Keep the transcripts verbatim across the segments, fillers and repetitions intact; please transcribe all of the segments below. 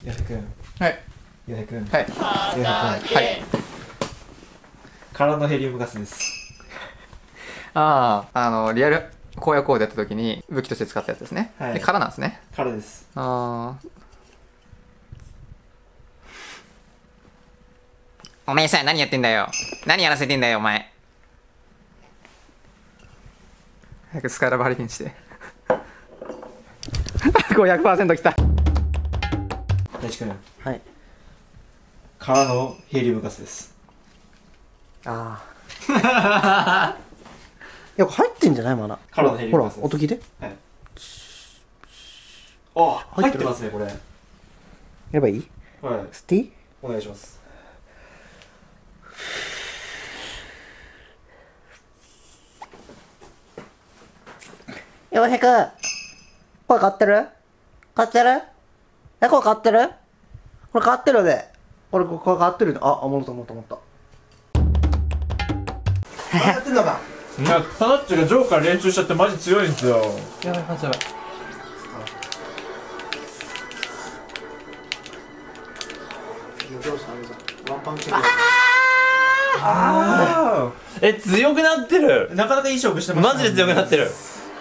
矢部君。 はい。 矢部君。 はい。 矢部君。はい。空のヘリウムガスです。 ああ、あの、リアル荒野行動やった時に武器として使ったやつですね。 はい。 で、空なんですね。 空です。 ああ。おめえさ、何やってんだよ。何やらせてんだよ、お前。早くスカイラブハリケーンして。ごひゃくパーセント きた。 大地君。 はい。 空のヘリウムガスです。 ああ。いや、入ってんじゃないまだ。 空のヘリウムガスです。 ほら、音聞いて。 はい。あ、入ってますね、これ。やればいい？ はい。 吸っていい？ お願いします。 ようひゃく。これ買ってる？買ってる？え、これ買ってる？これ買ってるで。これ、これ買ってるで。あ、あ、もろたもろたもろた。やってんのか。 いや、タナッチがジョーカー練習しちゃってマジ強いんですよ。 やばい、マジやばい。 ああ。え、強くなってる。 なかなかいい勝負してます。 マジで強くなってる。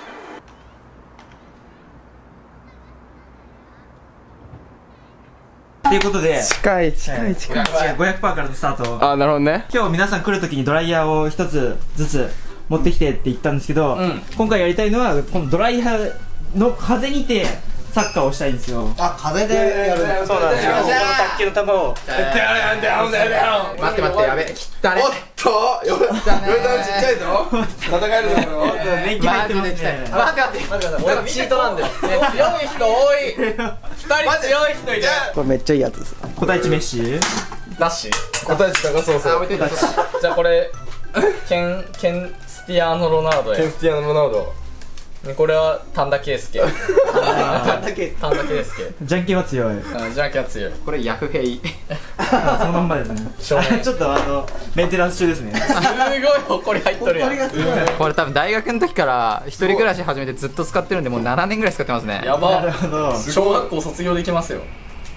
ということで、 近い、近い、近い。 ごひゃくパーセント からのスタート。 あ、なるほどね。 今日皆さん来るときにドライヤーを一つずつ持ってきてって言ったんですけど、 うん、 今回やりたいのはこのドライヤーの風にてサッカーをしたいんですよ。 あ、風でやる。 そうなんですよ。この卓球の球を。 待って待って、やべえ。切ったね。 おっとよべさんちっちゃいぞ。戦えるぞこれは。 年季入ってますね。 待って待って待って。俺チートなんだよ。強い人多い。二人強い人いる。 これめっちゃいいやつです。 答え値メッシダッシュ。 答え値高そうそう。 じゃあこれケンケンスティアーノ・ロナウドへ。 ケンスティアーノ・ロナウド。 これは丹田圭佑。丹田圭佑。 じゃんけんは強い。 じゃんけんは強い。 これヤフヘイ。 そのまんまですね。ちょっとあのメンテナンス中ですね。 すごい埃入っとるやん。 これ多分大学の時から一人暮らし始めてずっと使ってるんでもうななねんぐらい使ってますね。 やば。 なるほど。 小学校卒業できますよ。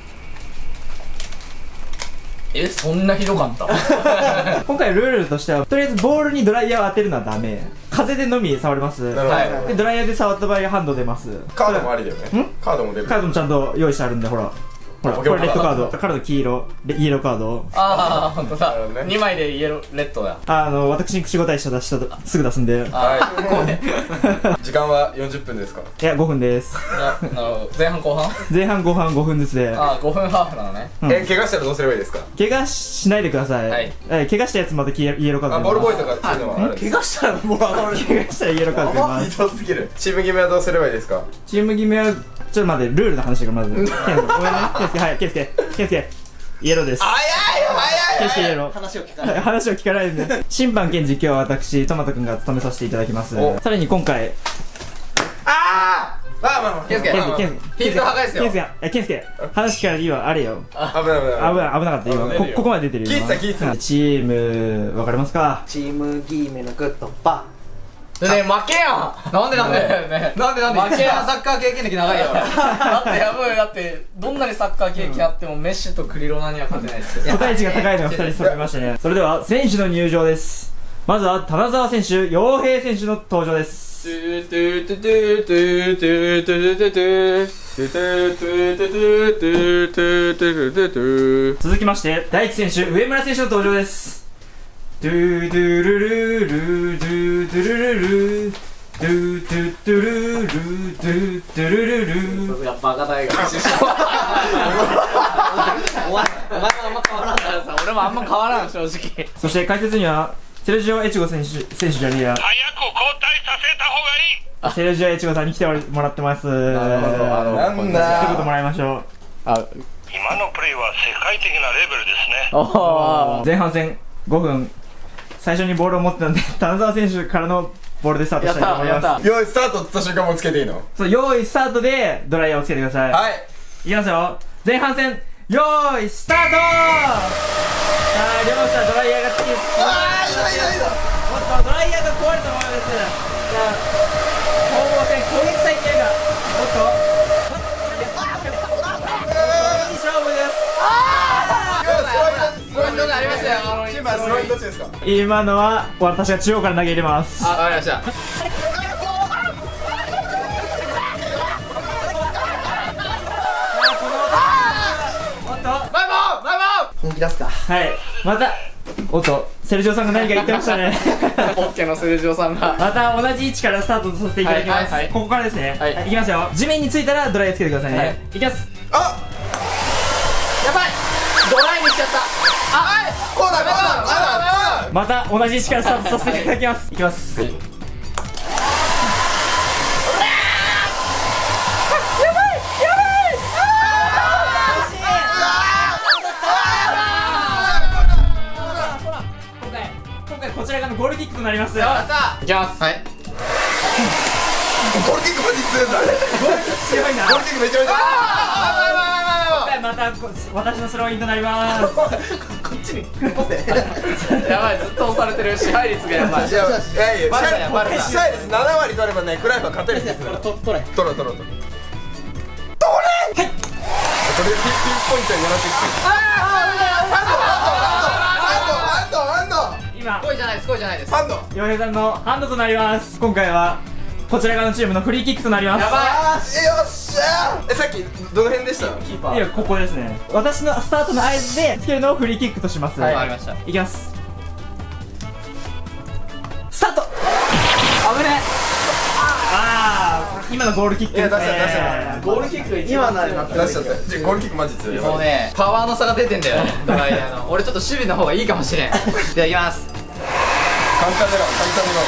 え、そんなひどかった？ 今回ルールとしてはとりあえずボールにドライヤーを当てるのはダメ。風でのみ触れます。 はい。 でドライヤーで触った場合はハンド出ます。 カードもありだよね。カードも出る。 カードもちゃんと用意してあるんで、ほらほら、これレッドカード、カード黄色、イエローカード。 ああ、ほんとだ。にまいでイエローレッドだ。 あの私に口答えしたらすぐ出すんで。 はい。時間はよんじゅっぷんですか？ いやごふんです。 なるほど。前半後半？ 前半後半ごふんずつで。 ああ、ごふんハーフなのね。 え、怪我したらどうすればいいですか？ 怪我しないでください。 はい。 え、怪我したやつまたイエローカード。 あ、ボールボーイとかそういうのはある。 怪我したらもうあの怪我したらイエローカード出ます。 ひどすぎる。チーム決めはどうすればいいですか？ チーム決めはちょっと待って、ルールの話がまず。ケンスケ、ごめんね。ケンスケ、はい、ケンスケ、ケンスケ、イエローです。 早い早い。 ケンスケイエロー。 話を聞かない。 話を聞かないんで。審判兼実況は私、トマト君が務めさせていただきます。さらに今回、 ああ。まあまあまあ。 ケンスケ、 ケンスケ、ケンスケ、 ピンク破壊ですよ。 ケンスケ、え、ケンスケ、話聞かないでいいわ、あれよ。 危ない危ない。 危ない、危なかった、今。こ、ここまで出てるよ。 聞いてた聞いてた。 チーム、わかりますか？ チームギーメのグッドパねえ、負けやん。なんでなんでなんでなんで負けやん。サッカー経験歴長いよ。だってやばい。だってどんなにサッカー経験あってもメッシとクリロナには勝てないですよ。 答え値が高いのがふたり揃いましたね。それでは選手の入場です。まずは棚澤選手、陽平選手の登場です。続きまして大地選手、上村選手の登場です。ドゥドゥルルルドゥドゥルルルドゥドゥドゥルルドゥドゥルルル。 やっぱバカ大学出身。お前お前はあんま変わらんからさ。俺もあんま変わらん正直。 そして解説にはセルジオ・エチゴ選手選手じゃねえや。 早く交代させた方がいい。 セルジオ・エチゴさんに来てもらってます。 なんだ。 一言もらいましょう。 今のプレーは世界的なレベルですね。 前半戦ごふん、最初にボールを持ってたんで、棚澤選手からのボールでスタートしたいと思います。 用意スタートって言った瞬間もつけていいの？ そう、用意スタートでドライヤーをつけてください。 はい。 いきますよ。前半戦、用意スタート。さあ、両者ドライヤーがつきです。 ああ、いいぞいいぞいいぞ。 おっと、ドライヤーが壊れたものです。さあ、攻防戦、攻撃再建が。おっと。いい勝負。 となりましたよ。 チームはスローインどっちですか？ 今のは私が中央から投げ入れます。 あ、わかりました。 本気出すか。 はい、またおっとセルジオさんが何か言ってましたね。 オッケーのセルジオさんがまた同じ位置からスタートさせていただきます。 はいはいはいここからですね。 はいいきますよ。地面についたらドライヤーつけてくださいね。 はいいきます。 あ、 やばい、ドライにしちゃった。あ、 こうだこうだこうだこうだ。 また同じ位置からスタートさせていただきます。いきます。こちら側のゴールキックとなります。 やった。いきます。はい。 ゴールキックマジ強いんだ。 ゴールキック強いな。 ゴールキックめちゃめちゃ。 またこ私のスローインとなります。 こっちにポテ。 やばい、ずっと押されてる。支配率がやばい。 いやいやいや、 バレたよバレたよ支配率ななわり取ればね、クライフは勝てるって言ってたから。 と取れ。 取ろう取ろう取ろう。取れ。はい。これでピンポイントにやらせてきて。ああ、ハンドハンドハンドハンド。 今声じゃないです、声じゃないです。 ハンド。 洋平さんのハンドとなります。今回はこちら側のチームのフリーキックとなります。 やばい。 え、よっしゃー。え、さっきどの辺でした？キーパいや、ここですね。私のスタートの合図でつけるのをフリーキックとします。 はい、わかりました。 いきます。スタート。危ね。ああ、今のゴールキックですね。 いや出した出したゴールキックが一今番のになって出しちゃった。じゃあゴールキックマジ強い。 もうね、パワーの差が出てんだよね、ドライヤーの。俺ちょっと守備の方がいいかもしれん。では、いきます。 簡単だろ、簡単だろ。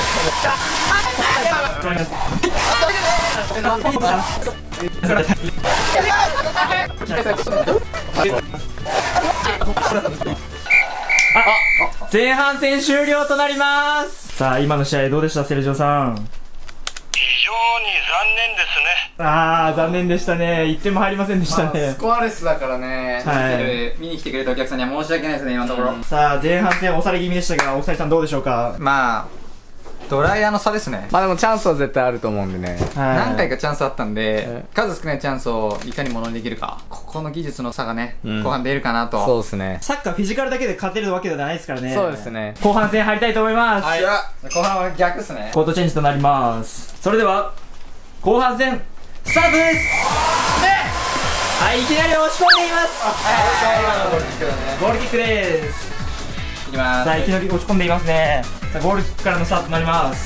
前半戦終了となります。さあ、今の試合どうでした、セルジオさん？ 非常に残念ですね。 あー、残念でしたね。いってんも入りませんでしたまあねス。コアレスだからね、 はい見てる見に来てくれたお客さんには申し訳ないですね、今のところ。 さあ、前半戦押され気味でしたが、お二人さんどうでしょうか？ まあドライヤーの差ですね。まあでもチャンスは絶対あると思うんでね、 はい何回かチャンスあったんで、数少ないチャンスをいかにものにできるか、ここの技術の差がね、後半出るかなと。 そうですね。 サッカーフィジカルだけで勝てるわけではないですからね。 そうですね。 後半戦入りたいと思います。 はい、後半は逆っすね。 コートチェンジとなります。それでは後半戦スタートです。はい、いきなり押し込んでいます。ゴールキックです。 いきまーす。 さあ、いきなり押し込んでいますね。さあ、ゴールキックからのスタートとなります。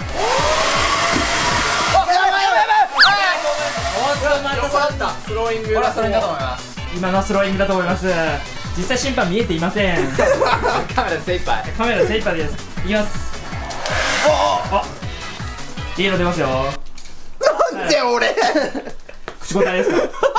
スローイング。これはスローイングだと思います。 今のはスローイングだと思います。実際審判見えていません。 カメラで精一杯。 カメラ精一杯です。いきます。あ、いいの出ますよ。 なんで俺。 口答えですか？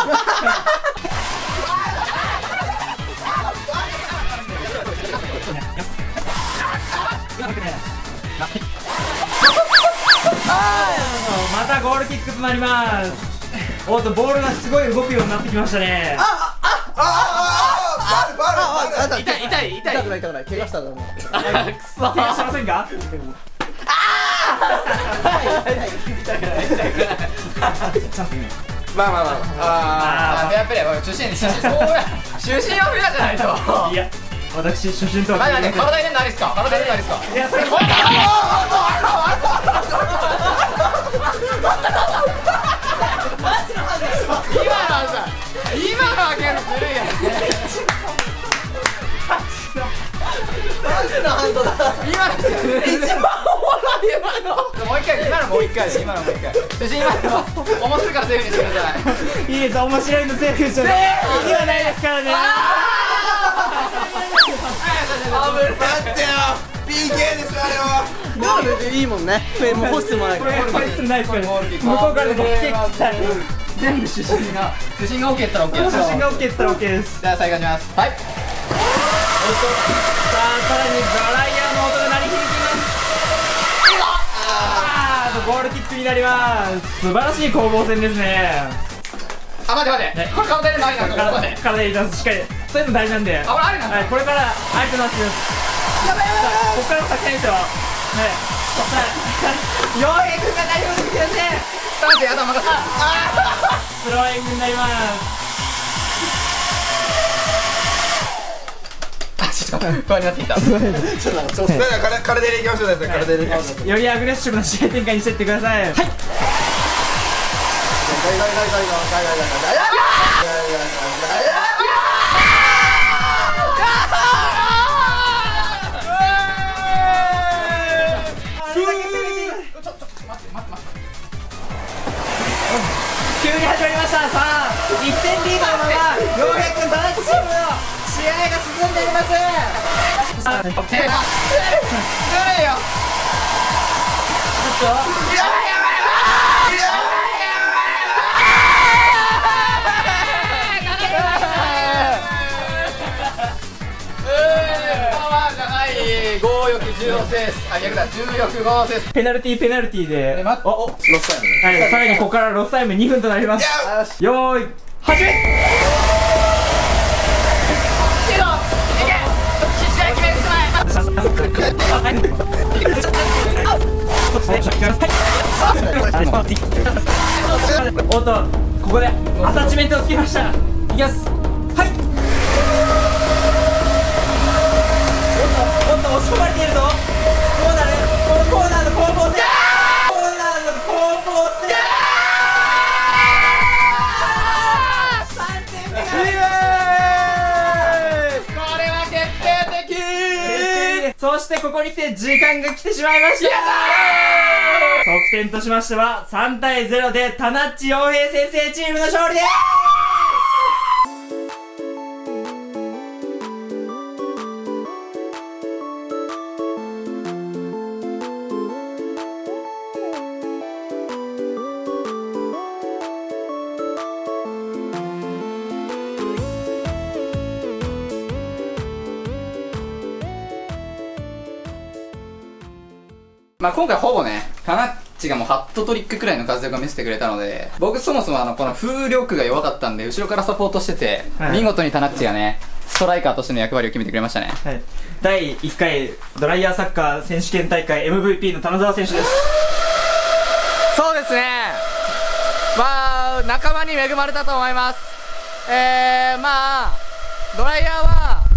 またゴールキックとなります。おっと、ボールがすごい動くようになってきましたね。 ああああバルバルバル。 痛い痛い痛い。 痛くない痛くない。怪我したと思う。 くそ怪我しませんか？ まあまあまあ。 あー、フェアプレー。中心に中心。そうや。中心はフェアじゃないと。 いや、私、初心とはまだね、 違いません。 体入れんのありっすか？体入れんのありっすか？ いや、それ今のはさ、今のはけどずるいやん。 マジのハンドだ。 今の一番おもろい。今のもう一回、今のもう一回で、今のもう一回。中心、今の面白いからセーフにしてください。 いいです、面白いのセーフじゃない。意味はないですからね。 待ってよ。ピーケー ですあれは。 ゴールでいいもんね。もう干してもらえる。 これ、これすんないですからね。向こうからでも来てきた。 全部主審が、主審が OK って言ったら OK です。 写真が OK って言ったら OK です。 じゃあ再開します。はい。 さあ、さらにドライヤーの音が鳴り響きます。あー、ゴールキックになります。素晴らしい攻防戦ですね。 あ、待って待って。これカウンターでもありなんだ。ここまで。 体入れます。しっかり。そういうの大事なんで。 あ、これありなんだ。 はい、これから相手の足です。やばいやばい。ここからの先ですよ。はい。さあ、洋平君が大丈夫ですよね。 スタンスやだ、任せた。 スローイングになります。 あ、ち不安になってきた。 だから体でいきましょう。体でいきましょう。 よりアグレッシブな試合展開にしてってください。はい。急に始まりました。さあいってんリードのまま洋平君田中チームの試合が進んでいます。さあオッケー。ずるいよ。ちょっとやばいやばいごよきじゅうを制す。あ、逆だ。じゅうよくごを制す。 ペナルティーペナルティーで、 待って、お、 ロスタイム。 はい、さらにここからロスタイムにふんとなります。よーい、始め。おっと、ここでアタッチメントをつけました。いきます。はい。おっと、押し込まれているぞ。どうなる？このコーナーの攻防戦。コーナーの攻防戦。さんてんめがこれは決定的。 そしてここに来て時間が来てしまいました。得点としましてはさんたいゼロでタナッチ洋平先生チームの勝利です。 まあ今回ほぼね、タナッチがもうハットトリックくらいの活躍を見せてくれたので、僕そもそもあのこの風力が弱かったんで後ろからサポートしてて、はい、見事にタナッチがねストライカーとしての役割を決めてくれましたね。 はい、だいいっかいドライヤーサッカー選手権大会 エムブイピー の棚澤選手です。 そうですね、まあ仲間に恵まれたと思います。えー、まあドライヤーは